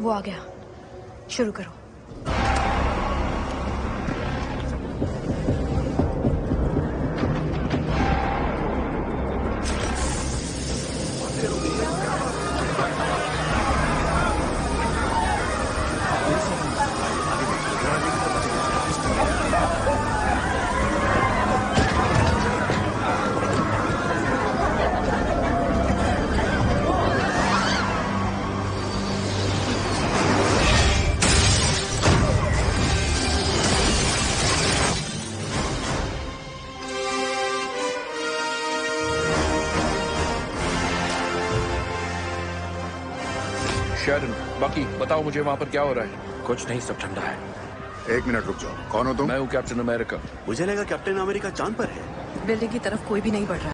वो आ गया, शुरू करो। शेरन, बाकी बताओ मुझे वहाँ पर क्या हो रहा है? कुछ नहीं, सब ठंडा है। 1 मिनट रुक जाओ। कौन हो तुम? मैं हूँ कैप्टन अमेरिका। मुझे लगा कैप्टन अमेरिका चांद पर है। बिल्डिंग की तरफ कोई भी नहीं बढ़ रहा।